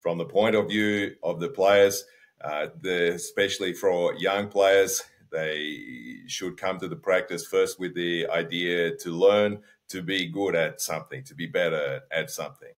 from the point of view of the players, especially for young players, they should come to the practice first with the idea to learn, to be good at something, to be better at something.